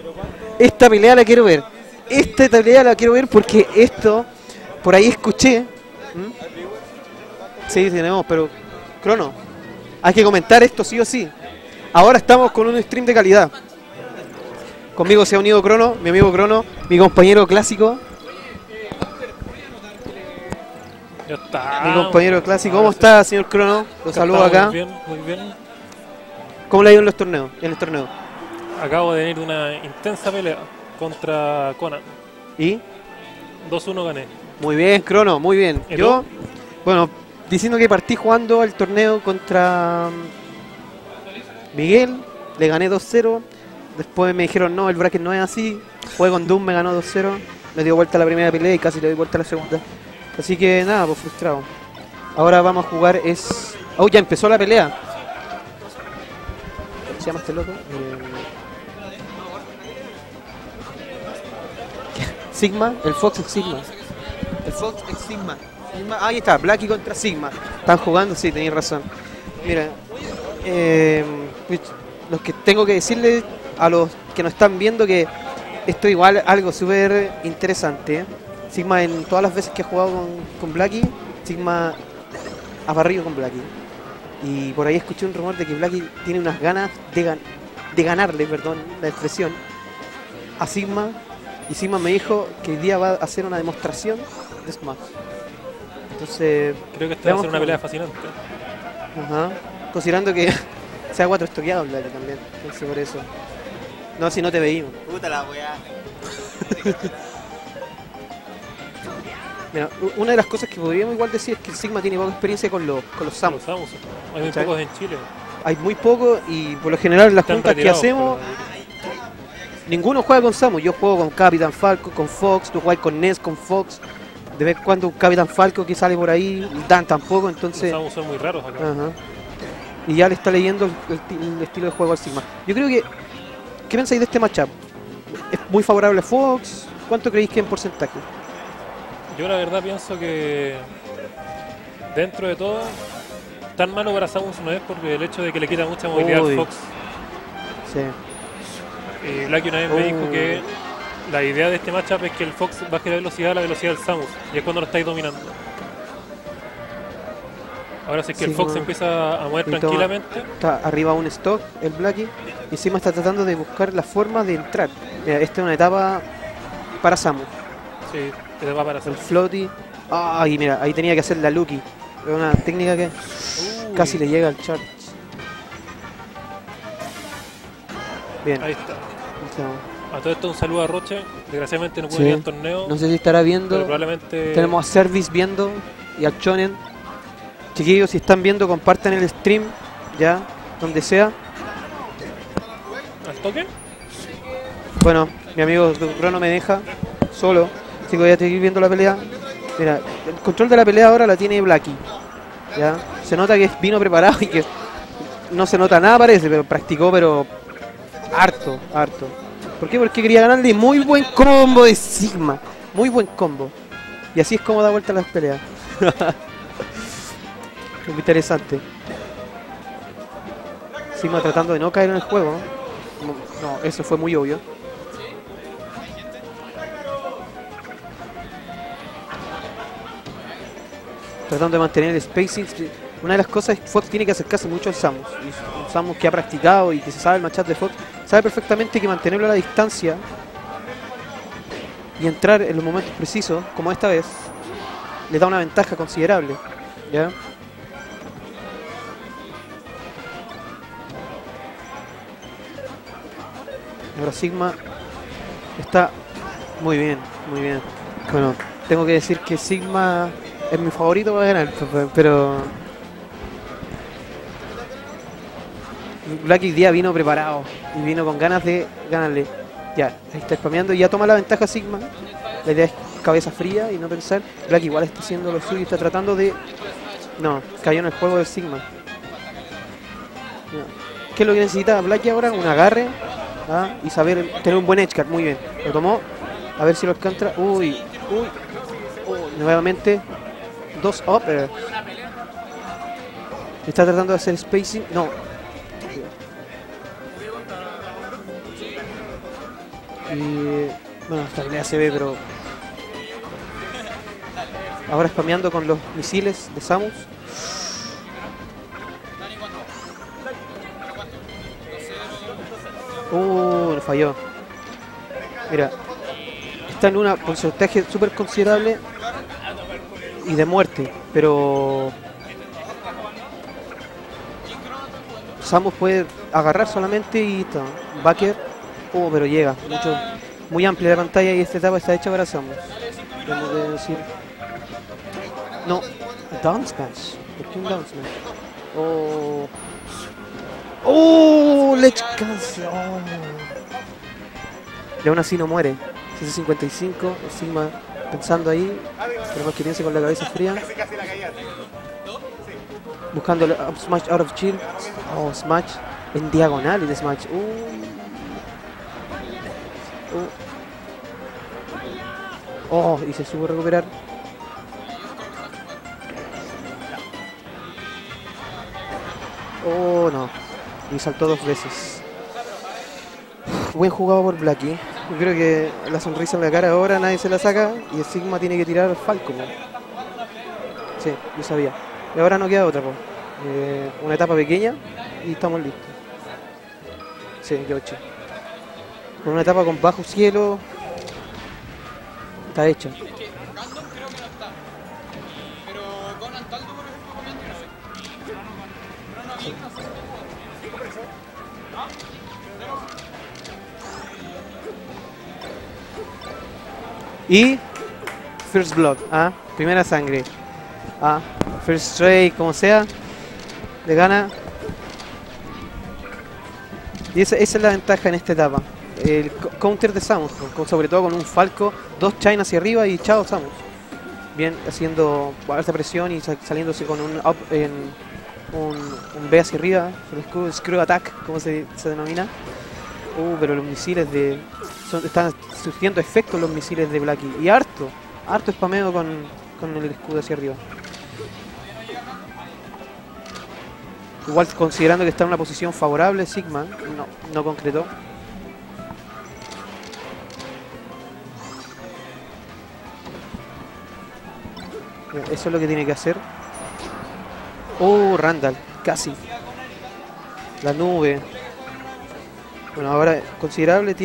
Esta pelea la quiero ver. Esta pelea la quiero ver porque esto, por ahí escuché. ¿Mm? Sí, tenemos, pero Crono, hay que comentar esto sí o sí. Ahora estamos con un stream de calidad. Conmigo se ha unido Crono, mi amigo Crono, mi compañero clásico. Ya está. Mi compañero clásico. ¿Cómo está, señor Crono? Lo saludo acá. Muy bien, muy bien. ¿Cómo le ha ido en los torneos? En el torneo. Acabo de venir de una intensa pelea contra Conan. ¿Y? 2-1 gané. Muy bien, Crono, muy bien. ¿Y Yo, tú? bueno, diciendo que partí jugando el torneo contra Miguel, le gané 2-0. Después me dijeron, no, el bracket no es así. Jugué con Doom, me ganó 2-0. Me dio vuelta la primera pelea y casi le doy vuelta a la segunda. Así que nada, pues frustrado. Ahora vamos a jugar es... Oh, ya empezó la pelea. ¿Cómo se llama este loco? Sigma, el Fox es Sigma. El Fox es Sigma. Ahí está, Blacky contra Sigma. Están jugando, sí, tenéis razón. Mira, los que tengo que decirle a los que nos están viendo que esto igual algo súper interesante, ¿eh? Sigma en todas las veces que ha jugado con Blacky, Sigma ha barrido con Blacky. Y por ahí escuché un rumor de que Blacky tiene unas ganas de ganarle, perdón, la expresión, a Sigma. Y Sigma me dijo que hoy día va a hacer una demostración de Smash. Entonces, creo que esta va a ser una pelea fascinante. Ajá. Considerando que se ha 4 estoqueado Blacky también. Entonces por eso. No, si no te veíamos. Puta la weá. Mira, una de las cosas que podríamos igual decir es que Sigma tiene poca experiencia con los Samus. Hay muy pocos en Chile. Hay muy pocos y por lo general las juntas que hacemos ninguno juega con Samus. Yo juego con Capitán Falco, con Fox, tú juegas con Ness, con Fox. De vez en cuando un Capitán Falco que sale por ahí, Dan tampoco, entonces... Los Samus son muy raros acá. Ajá. Y ya le está leyendo el estilo de juego al Sigma. Yo creo que... ¿Qué pensáis de este matchup? ¿Es muy favorable a Fox? ¿Cuánto creéis que en porcentaje? Yo la verdad pienso que dentro de todo tan malo para Samus no es porque el hecho de que le quita mucha movilidad al Fox. Sí. Y Blacky una vez me dijo que la idea de este matchup es que el Fox baje la velocidad a la velocidad del Samus y es cuando lo estáis dominando. Ahora sí que el Fox empieza a mover tranquilamente. Está arriba un stock el Blacky y Sigma está tratando de buscar la forma de entrar. Mira, esta es una etapa para Samus. Sí, etapa para Samus. El floaty. Ay, mira, ahí tenía que hacer la Lucky. Es una técnica que casi le llega al charge. Bien. Ahí está. A todo esto un saludo a Roche. Desgraciadamente no pude ir al torneo. No sé si estará viendo. Pero probablemente... Tenemos a Service viendo y al Chonen. Chiquillos, si están viendo, compartan el stream. Ya, donde sea. ¿Al toque? Bueno, mi amigo Crono me deja solo. Así que voy a seguir viendo la pelea. Mira, el control de la pelea ahora la tiene Blacky. Ya, se nota que vino preparado y que no se nota nada parece, pero practicó, pero harto. ¿Por qué? Porque quería ganarle. Muy buen combo de Sigma. Muy buen combo. Y así es como da vuelta las peleas. Muy interesante. Sigma tratando de no caer en el juego. No, eso fue muy obvio. Tratando de mantener el spacing. Una de las cosas es que Fox tiene que acercarse mucho al Samus. Y un Samus que ha practicado y que se sabe el matchup de Fox, sabe perfectamente que mantenerlo a la distancia y entrar en los momentos precisos, como esta vez, le da una ventaja considerable. ¿Ya? Ahora Sigma está muy bien. Bueno, tengo que decir que Sigma es mi favorito para ganar, pero Blacky día vino preparado y vino con ganas de ganarle. Ya, ahí está spameando y ya toma la ventaja Sigma. La idea es cabeza fría y no pensar. Blacky igual está haciendo lo suyo y está tratando de... No, cayó en el juego de Sigma. ¿Qué es lo que necesita Blacky ahora? Un agarre. Y saber tener un buen edgeguard. Muy bien, lo tomó. A ver si lo alcanza. Uy. Nuevamente 2 up. Está tratando de hacer spacing. No. Y bueno, esta pelea se ve, pero ahora spameando con los misiles de Samus. No falló. Mira, está en un porcentaje súper considerable y de muerte, pero Samus puede agarrar solamente y está. Backer, pero llega. Muy amplia la pantalla y esta etapa está hecha para Samus. Tenemos que decir. No, Down Smash. ¿Por qué un Down Smash? Ledge Cancel. Y aún así no muere. CC55, Sigma pensando ahí. Esperemos que piense con la cabeza fría. Buscando el up smash out of shield. Smash en diagonal y de Smash. Y se supo recuperar. No. Y saltó 2 veces. Buen jugado por Blackie. Yo creo que la sonrisa en la cara ahora nadie se la saca. Y el Sigma tiene que tirar Falco. Sí, yo sabía. Y ahora no queda otra. Una etapa pequeña y estamos listos. Sí, qué 8. Con una etapa con bajo cielo. Está hecha. Y First Blood, primera sangre, First Strike, como sea, le gana. Y esa es la ventaja en esta etapa. El counter de Samus, sobre todo con un Falco, 2 China hacia arriba y chao Samus. Bien, haciendo alta presión y saliéndose con un up en un B hacia arriba, el screw attack, como se denomina. Pero los misiles están surgiendo efectos los misiles de Blackie. Y harto spameo con el escudo hacia arriba. Igual considerando que está en una posición favorable, Sigma no concretó. Eso es lo que tiene que hacer. Randall, casi. La nube. Bueno, ahora considerable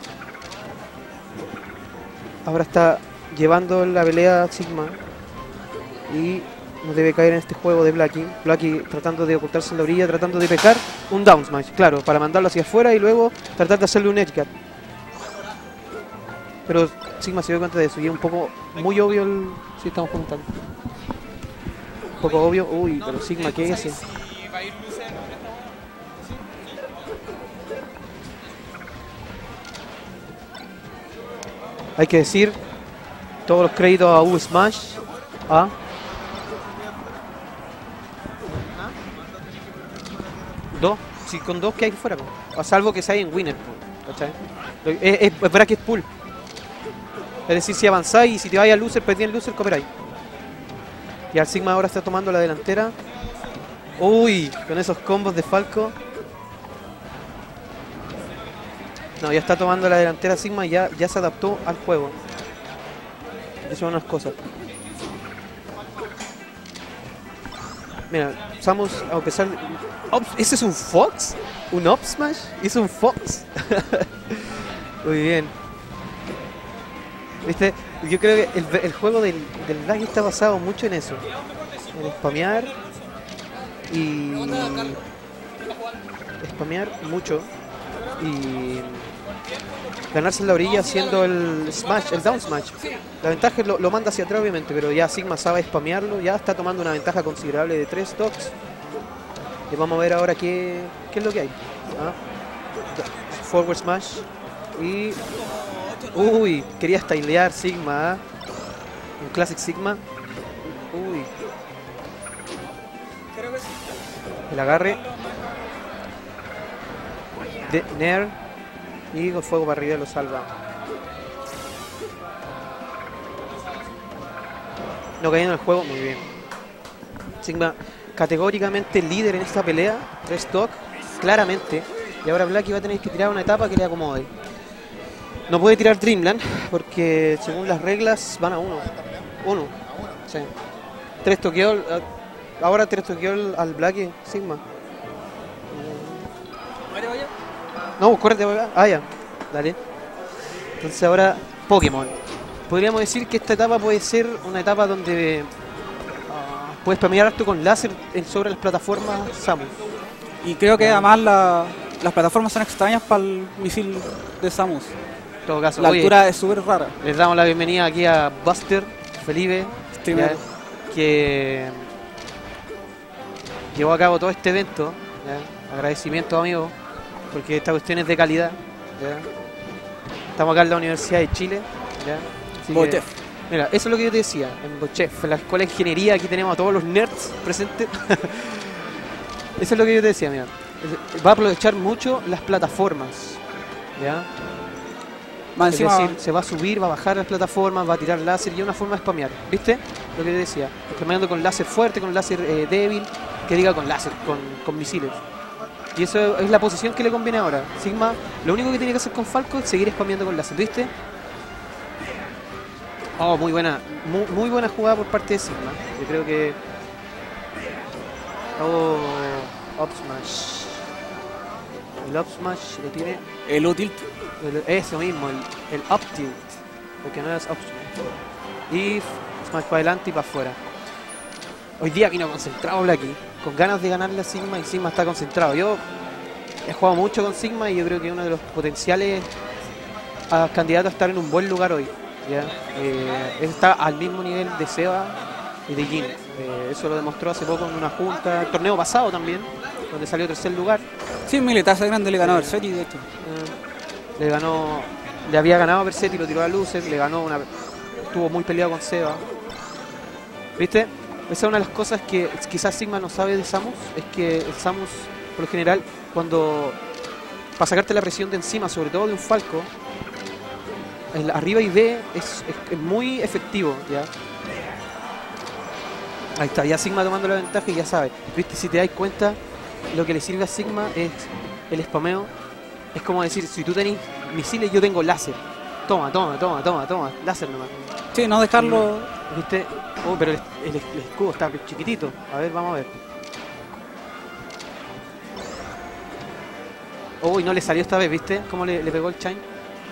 ahora está llevando la pelea Sigma. Y no debe caer en este juego de Blackie. Blackie tratando de ocultarse en la orilla, tratando de pecar un down smash, claro, para mandarlo hacia afuera y luego tratar de hacerle un edge guard. Pero Sigma se dio cuenta de eso y es un poco muy obvio si estamos comentando. Un poco obvio. Pero Sigma, ¿qué es eso? Hay que decir todos los créditos a U-Smash. Si con 2 que hay fuera, a salvo que sea en Winner, ¿cachai? Es bracket pool. Es decir, si avanzáis y si te vais a loser, perdí el loser, cooperáis. Y al Sigma ahora está tomando la delantera. Con esos combos de Falco. No, ya está tomando la delantera Sigma y ya se adaptó al juego. Eso son unas cosas. Mira, Samus, a pesar de... ¿Ese es un Fox? ¿Un Up Smash? ¿Es un Fox? Muy bien. ¿Viste? Yo creo que el juego del Blackie está basado mucho en eso. En spamear. Y... spamear mucho. Y... ganarse en la orilla haciendo el smash, el down smash. La ventaja es lo manda hacia atrás obviamente, pero ya Sigma sabe spamearlo, ya está tomando una ventaja considerable de 3 stocks. Y vamos a ver ahora qué es lo que hay. Forward smash. Y... quería stylear Sigma. Un classic Sigma. El agarre de Nair. Y con fuego para arriba lo salva. No cayendo en el juego, muy bien. Sigma categóricamente líder en esta pelea. 3 stock, claramente. Y ahora Blackie va a tener que tirar una etapa que le acomode. No puede tirar Dreamland porque según las reglas van a uno. Uno. Sí. 3 toqueó. Ahora 3 toqueó al Blacky Sigma. No, córrete para acá. Ah, ya. Dale. Entonces ahora Pokémon. Podríamos decir que esta etapa puede ser una etapa donde puedes spamear harto con láser sobre las plataformas Samus. Y creo que además las plataformas son extrañas para el misil de Samus. En todo caso, La oye, altura es súper rara. les damos la bienvenida aquí a Buster Felipe, Streamer. ya, que llevó a cabo todo este evento. Ya. Agradecimiento, amigo, porque esta cuestión es de calidad. Ya. Estamos acá en la Universidad de Chile. Ya. Así que, Bochef. mira, eso es lo que yo te decía, en Bochef, en la Escuela de Ingeniería, aquí tenemos a todos los nerds presentes. Eso es lo que yo te decía, mira. Va a aprovechar mucho las plataformas. ¿Ya? Más Es encima, decir, se va a subir, va a bajar las plataformas, va a tirar láser y es una forma de spamear. ¿Viste? Lo que te decía. Spameando con láser fuerte, con láser débil, que diga con láser, con misiles. Y eso es la posición que le conviene ahora. Sigma, lo único que tiene que hacer con Falco es seguir spameando con láser. ¿Viste? Oh, muy buena. Muy buena jugada por parte de Sigma. Yo creo que... Oh, Up Smash. El Up Smash lo tiene... el útil. Eso mismo, el Up Tilt. Porque no es Up Smash. Y Smash para adelante y para afuera. Hoy día vino concentrado Blacky, con ganas de ganarle a Sigma, y Sigma está concentrado. Yo he jugado mucho con Sigma y yo creo que uno de los potenciales candidatos a estar en un buen lugar hoy. ¿Ya? Está al mismo nivel de Seba y de Jin. Eso lo demostró hace poco en una junta, el torneo pasado también, donde salió tercer lugar. Sí, Militaza Grande le ganó a Bersetti, de hecho. Le había ganado a Bersetti, lo tiró a luces, le ganó estuvo muy peleado con Seba. ¿Viste? Esa es una de las cosas que quizás Sigma no sabe de Samus, es que el Samus, por lo general, para sacarte la presión de encima, sobre todo de un Falco, el arriba y B es muy efectivo, ¿ya? Ahí está, ya Sigma tomando la ventaja y ya sabe. ¿Viste? Si te das cuenta, lo que le sirve a Sigma es el spameo. Es como decir, si tú tenés misiles, yo tengo láser. Toma, láser nomás. Sí, no dejarlo. ¿Viste? Oh, pero el escudo está chiquitito. A ver, vamos a ver. Oh, y no le salió esta vez, ¿viste? Cómo le pegó el Chime.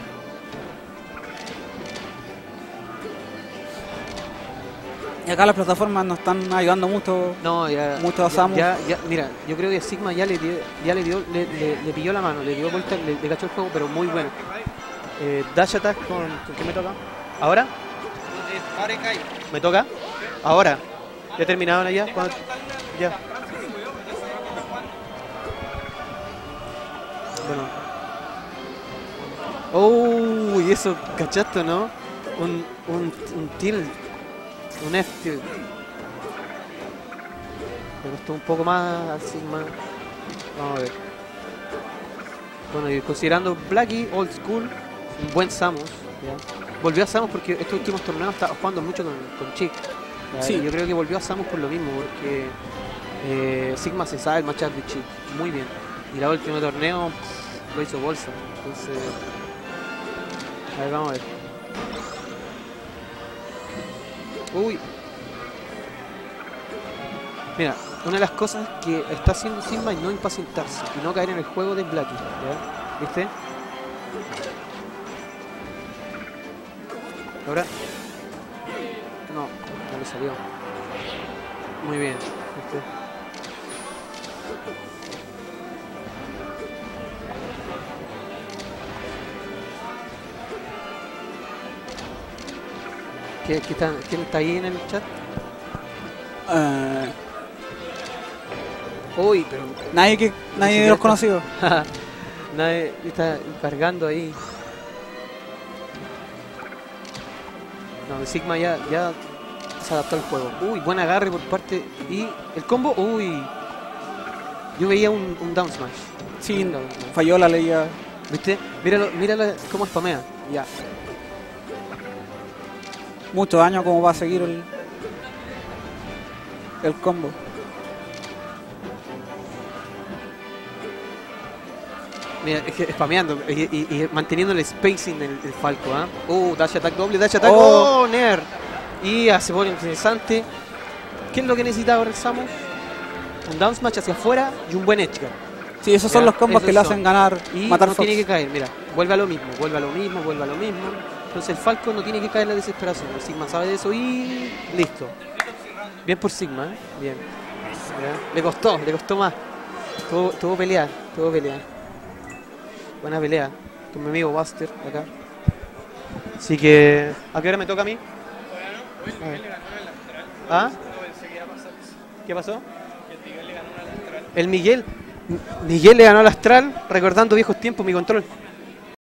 Y acá las plataformas nos están ayudando mucho. No, ya. Mucho a Samus. Mira, yo creo que Sigma ya le pilló la mano, le dio vuelta, le cachó el juego, pero muy bueno. Dash attack ¿con qué me toca? ¿Ahora? ¿Me toca? Ahora. ¿Ya terminaron allá? Ya. Bueno. Oh, y eso, ¿cachaste, no? Un tilt. Un F-tilt. Me costó un poco más al Sigma. Vamos a ver. Bueno, y considerando Blacky, Old School, un buen Samus. ¿Ya? Volvió a Samus porque estos últimos torneos estaba jugando mucho con Chick. Sí. Yo creo que volvió a Samus por lo mismo, porque Sigma se sabe el matchup de Chick muy bien. Y el último torneo lo hizo bolsa. Entonces, a ver, vamos a ver. Uy. Mira, una de las cosas que está haciendo Sigma es no impacientarse y no caer en el juego de Blacky, ¿ya? ¿Viste? Ahora. No le salió. Muy bien, ¿viste? ¿Quién está ahí en el chat? Uy, pero... Nadie de los conocidos. Nadie está cargando ahí. No, Sigma ya se adaptó al juego. Uy, buen agarre por parte... Y el combo, uy. Yo veía un down smash. Sí, falló la ley ya. ¿Viste? Míralo cómo spamea. Ya. Mucho daño como va a seguir el combo. Mira, es que spameando y manteniendo el spacing del Falco, ¿ah? Dash attack doble, dash attack. Oh. Nair. Y se pone interesante. ¿Qué es lo que necesita ahora el Samus? Un down smash hacia afuera y un buen edge guard. Sí, esos son Ya, los combos esos que le son. hacen ganar, Y matar no Fox. tiene que caer, mira, vuelve a lo mismo, vuelve a lo mismo, vuelve a lo mismo. Entonces el Falco no tiene que caer en la desesperación. El Sigma sabe de eso y listo. Bien por Sigma, ¿eh? Bien. Ya. Le costó más. Tuvo pelear, Buena pelea con mi amigo Buster acá. Así que, ¿a qué hora me toca a mí? A ver. ¿Ah? ¿Qué pasó? El Miguel le ganó al Astral, recordando viejos tiempos, mi control.